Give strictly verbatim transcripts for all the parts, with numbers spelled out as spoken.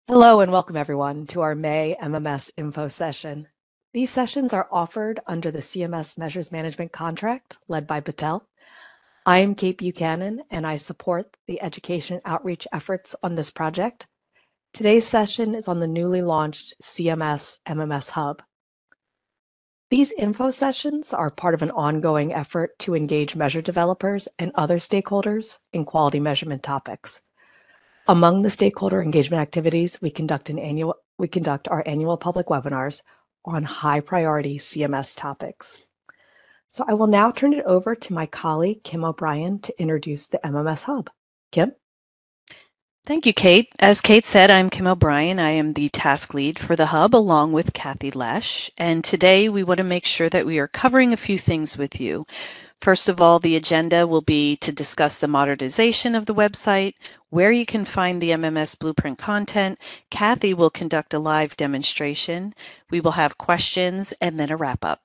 Hello and welcome everyone to our May M M S info session. These sessions are offered under the C M S Measures Management Contract led by Patel. I am Kate Buchanan and I support the education outreach efforts on this project. Today's session is on the newly launched C M S M M S Hub. These info sessions are part of an ongoing effort to engage measure developers and other stakeholders in quality measurement topics. Among the stakeholder engagement activities, we conduct an annual we conduct our annual public webinars on high priority C M S topics. So I will now turn it over to my colleague, Kim O'Brien, to introduce the M M S Hub. Kim? Thank you, Kate. As Kate said, I'm Kim O'Brien. I am the task lead for the Hub along with Kathy Lesh. And today we want to make sure that we are covering a few things with you. First of all, the agenda will be to discuss the modernization of the website, where you can find the M M S Blueprint content. Kathy will conduct a live demonstration. We will have questions and then a wrap-up.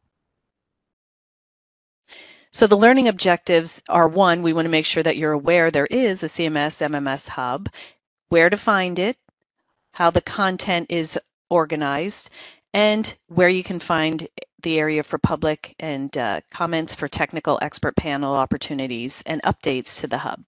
So the learning objectives are, one, we want to make sure that you're aware there is a C M S M M S Hub, where to find it, how the content is organized, and where you can find the area for public and uh, comments for technical expert panel opportunities and updates to the Hub.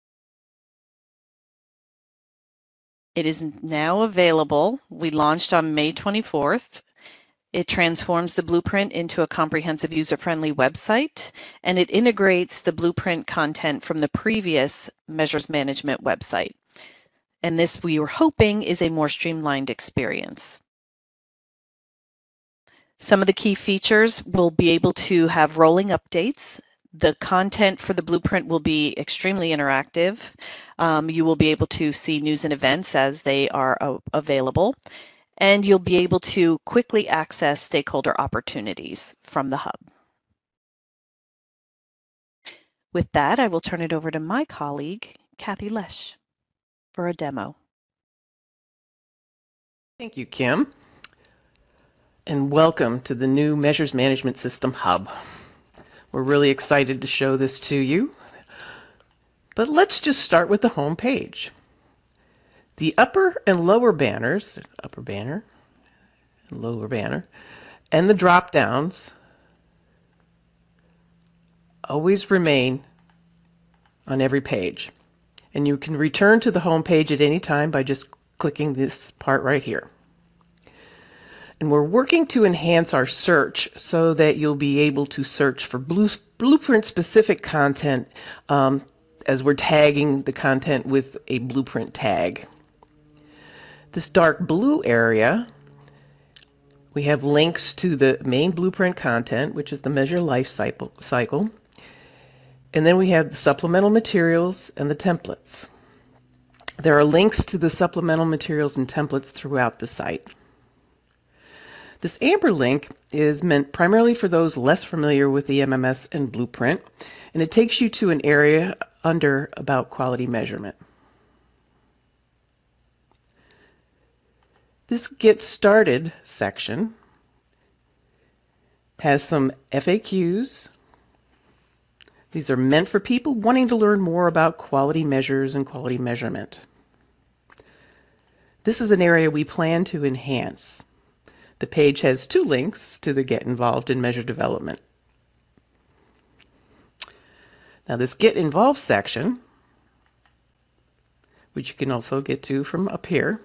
It is now available. We launched on May twenty-fourth. It transforms the Blueprint into a comprehensive user-friendly website, and it integrates the Blueprint content from the previous Measures Management website. And this, we were hoping, is a more streamlined experience. Some of the key features will be able to have rolling updates. The content for the Blueprint will be extremely interactive. Um, you will be able to see news and events as they are uh, available. And you'll be able to quickly access stakeholder opportunities from the Hub. With that, I will turn it over to my colleague, Kathy Lesh, for a demo. Thank you, Kim. And welcome to the new Measures Management System Hub. We're really excited to show this to you. But let's just start with the home page. The upper and lower banners, upper banner and lower banner, and the drop downs always remain on every page. And you can return to the home page at any time by just clicking this part right here. And we're working to enhance our search so that you'll be able to search for blue, Blueprint-specific content um, as we're tagging the content with a Blueprint tag. This dark blue area, we have links to the main Blueprint content, which is the measure life cycle, cycle. And then we have the supplemental materials and the templates. There are links to the supplemental materials and templates throughout the site. This amber link is meant primarily for those less familiar with the M M S and Blueprint, and it takes you to an area under About Quality Measurement. This Get Started section has some F A Qs. These are meant for people wanting to learn more about quality measures and quality measurement. This is an area we plan to enhance. The page has two links to the Get Involved in Measure Development. Now this Get Involved section, which you can also get to from up here,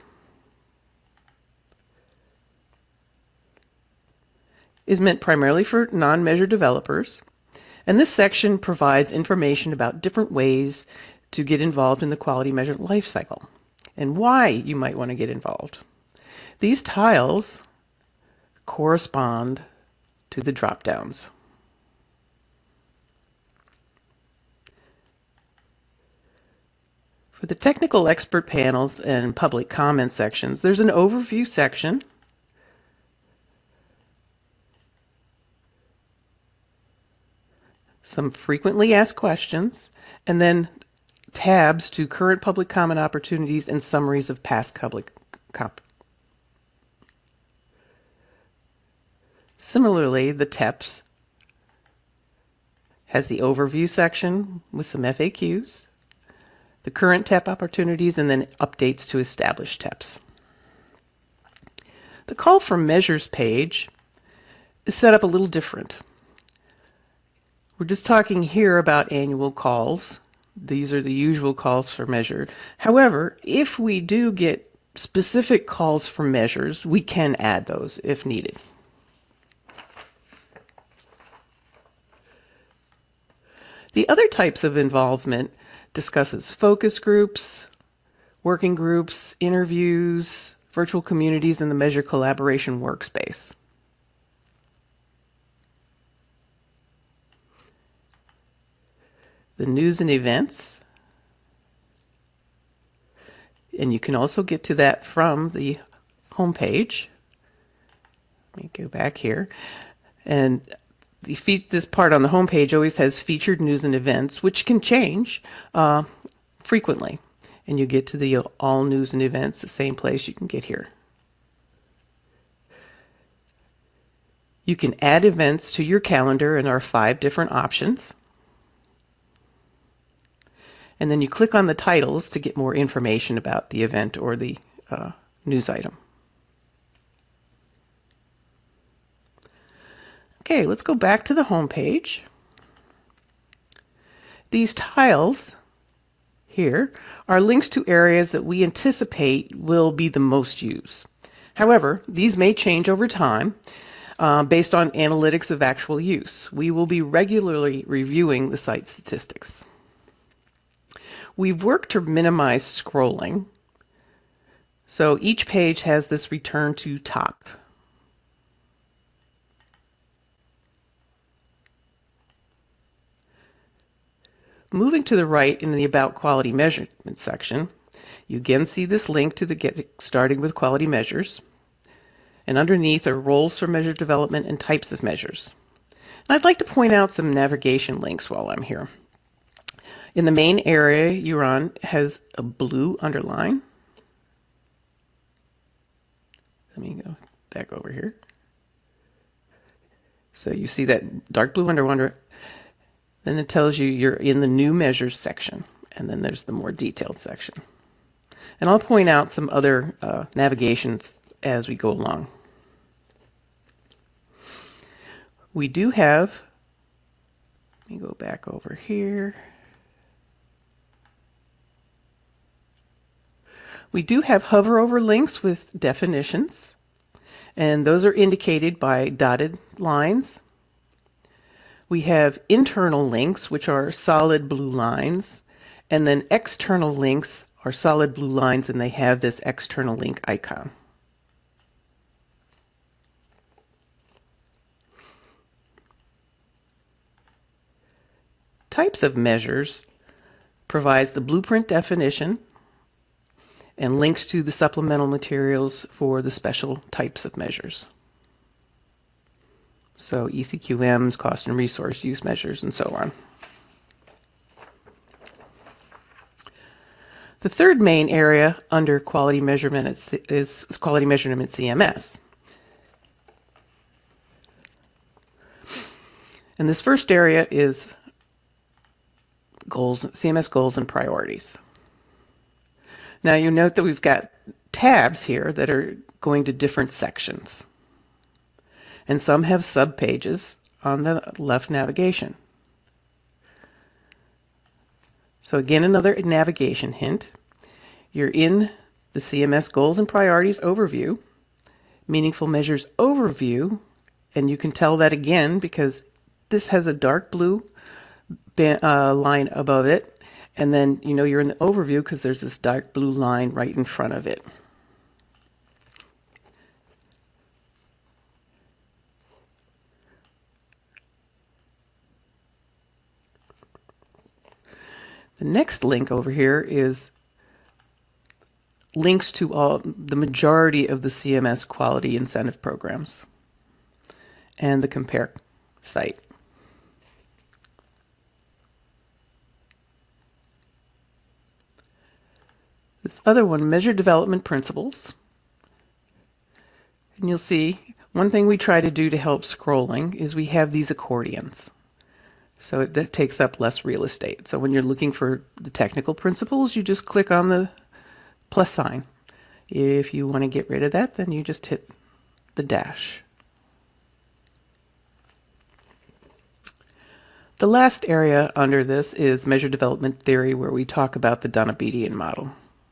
is meant primarily for non-measure developers. And this section provides information about different ways to get involved in the quality measurement lifecycle and why you might want to get involved. These tiles correspond to the drop-downs. For the technical expert panels and public comment sections, there's an overview section, some frequently asked questions, and then tabs to current public comment opportunities and summaries of past public comment. Similarly, the T E P S has the overview section with some F A Qs, the current T E P opportunities, and then updates to established T E Ps. The Call for Measures page is set up a little different. We're just talking here about annual calls. These are the usual calls for measure. However, if we do get specific calls for measures, we can add those if needed. The other types of involvement discusses focus groups, working groups, interviews, virtual communities, and the Measure Collaboration Workspace. The news and events, and you can also get to that from the home page. Let me go back here. And the fe this part on the home page always has featured news and events, which can change uh, frequently. And you get to the all news and events, the same place you can get here. You can add events to your calendar, and there are five different options. And then you click on the titles to get more information about the event or the uh, news item. Okay, let's go back to the home page. These tiles here are links to areas that we anticipate will be the most used. However, these may change over time uh, based on analytics of actual use. We will be regularly reviewing the site statistics. We've worked to minimize scrolling, so each page has this return to top. Moving to the right in the About Quality Measurement section, you again see this link to the Get Started with Quality Measures, and underneath are roles for measure development and types of measures. And I'd like to point out some navigation links while I'm here. In the main area you're on has a blue underline. Let me go back over here. So you see that dark blue underline. Then it tells you you're in the new measures section, and then there's the more detailed section. And I'll point out some other uh, navigations as we go along. We do have, let me go back over here. We do have hover over links with definitions, and those are indicated by dotted lines. We have internal links, which are solid blue lines, and then external links are solid blue lines, and they have this external link icon. Types of measures provides the blueprint definition and links to the supplemental materials for the special types of measures. So E C Q Ms, cost and resource use measures, and so on. The third main area under quality measurement is quality measurement C M S. And this first area is goals, C M S goals and priorities. Now you note that we've got tabs here that are going to different sections. And some have subpages on the left navigation. So again, another navigation hint. You're in the C M S Goals and Priorities Overview, Meaningful Measures Overview, and you can tell that again because this has a dark blue uh, line above it, and then you know you're in the overview because there's this dark blue line right in front of it. The next link over here is links to all the majority of the C M S quality incentive programs and the compare site. This other one, measure development principles. And you'll see one thing we try to do to help scrolling is we have these accordions. So it, that takes up less real estate. So when you're looking for the technical principles, you just click on the plus sign. If you want to get rid of that, then you just hit the dash. The last area under this is measure development theory, where we talk about the Dunn-Abedian model.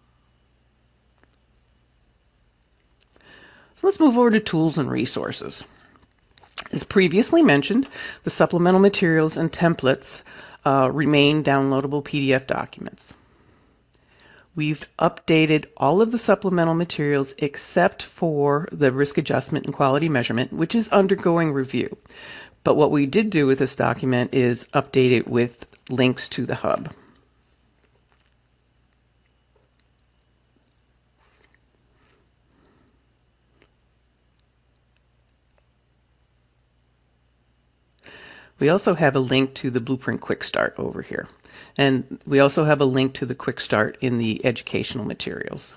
So let's move over to tools and resources. As previously mentioned, the supplemental materials and templates uh, remain downloadable P D F documents. We've updated all of the supplemental materials except for the risk adjustment and quality measurement, which is undergoing review. But what we did do with this document is update it with links to the hub. We also have a link to the Blueprint Quick Start over here. And we also have a link to the Quick Start in the educational materials.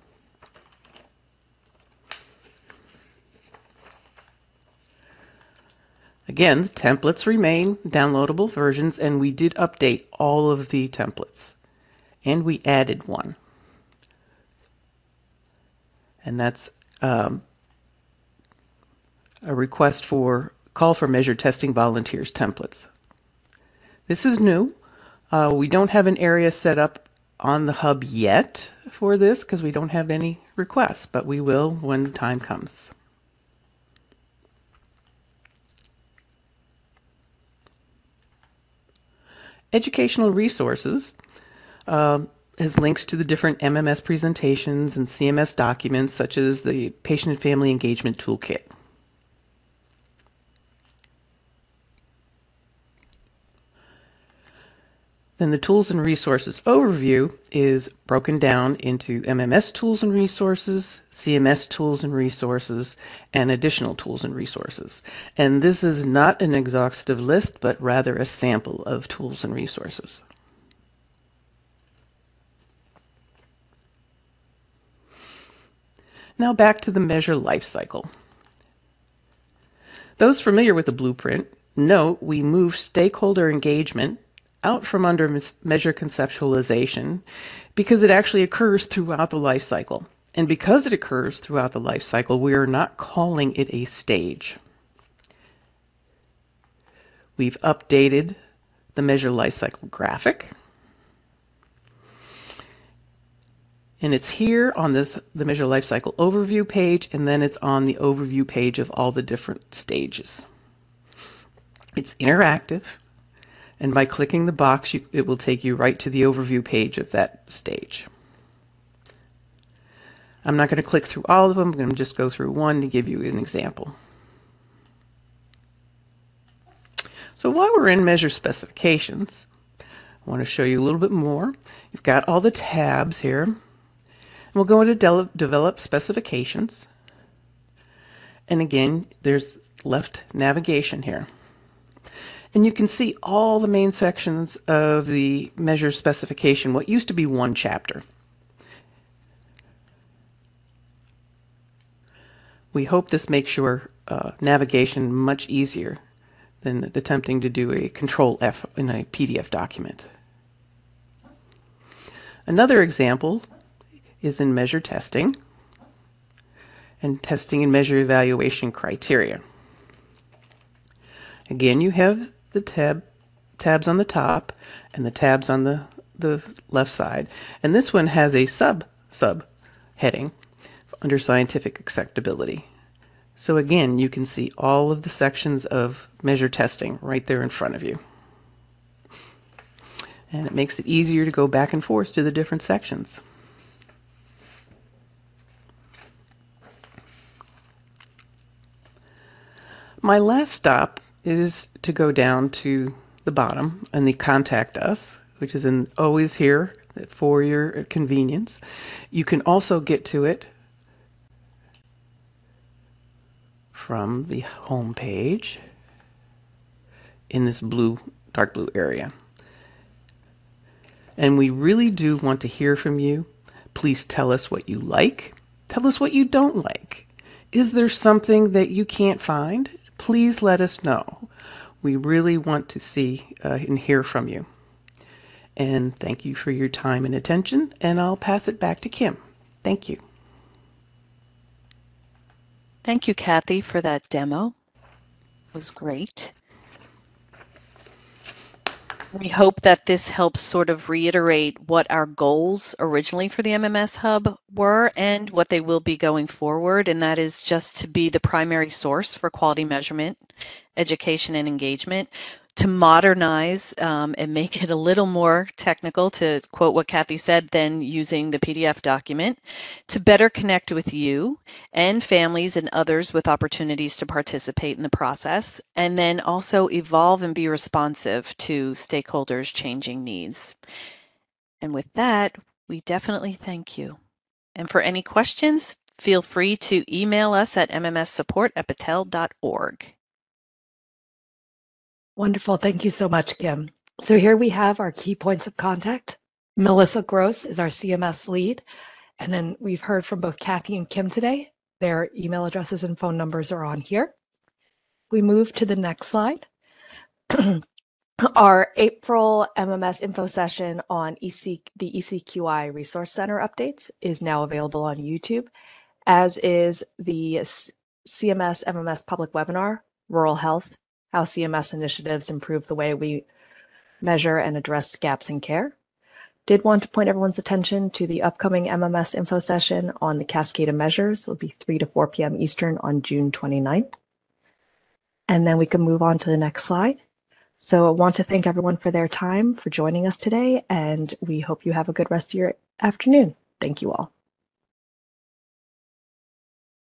Again, the templates remain downloadable versions, and we did update all of the templates. And we added one. And that's um, a request for call for measure testing volunteers templates. This is new. Uh, we don't have an area set up on the hub yet for this because we don't have any requests, but we will when the time comes. Educational resources uh, has links to the different M M S presentations and C M S documents, such as the Patient and Family Engagement Toolkit. Then the Tools and Resources overview is broken down into M M S tools and resources, C M S tools and resources, and additional tools and resources. And this is not an exhaustive list, but rather a sample of tools and resources. Now back to the measure lifecycle. Those familiar with the blueprint note we move stakeholder engagement out from under measure conceptualization because it actually occurs throughout the life cycle. And because it occurs throughout the life cycle, we are not calling it a stage. We've updated the measure life cycle graphic. And it's here on this the measure life cycle overview page, and then it's on the overview page of all the different stages. It's interactive. And by clicking the box, you, it will take you right to the overview page of that stage. I'm not going to click through all of them. I'm going to just go through one to give you an example. So while we're in measure specifications, I want to show you a little bit more. You've got all the tabs here. And we'll go into de- develop specifications. And again, there's left navigation here. And you can see all the main sections of the measure specification, what used to be one chapter. We hope this makes your uh, navigation much easier than attempting to do a Control F in a P D F document. Another example is in measure testing and testing and measure evaluation criteria. Again, you have the tab tabs on the top and the tabs on the, the left side. And this one has a sub sub heading under scientific acceptability. So again, you can see all of the sections of measure testing right there in front of you. And it makes it easier to go back and forth to the different sections. My last stop is to go down to the bottom and the Contact Us, which is in, always here for your convenience. You can also get to it from the home page in this blue, dark blue area. And we really do want to hear from you. Please tell us what you like. Tell us what you don't like. Is there something that you can't find? Please let us know. We really want to see uh, and hear from you. And thank you for your time and attention, and I'll pass it back to Kim. Thank you. Thank you, Kathy, for that demo. It was great. We hope that this helps sort of reiterate what our goals originally for the M M S Hub were and what they will be going forward, and that is just to be the primary source for quality measurement, education, and engagement, to modernize um, and make it a little more technical, to quote what Kathy said, than using the P D F document, to better connect with you and families and others with opportunities to participate in the process, and then also evolve and be responsive to stakeholders' changing needs. And with that, we definitely thank you. And for any questions, feel free to email us at m m s support at battelle dot org. Wonderful. Thank you so much, Kim. So here we have our key points of contact. Melissa Gross is our C M S lead. And then we've heard from both Kathy and Kim today. Their email addresses and phone numbers are on here. We move to the next slide. Our April M M S info session on E C, the E C Q I Resource Center updates is now available on YouTube, as is the C M S M M S public webinar, Rural Health, How C M S Initiatives Improve the Way We Measure and Address Gaps in Care. Did want to point everyone's attention to the upcoming M M S info session on the cascade of measures. It will be three to four p m Eastern on June twenty-ninth. And then we can move on to the next slide. So I want to thank everyone for their time, for joining us today, and we hope you have a good rest of your afternoon. Thank you all.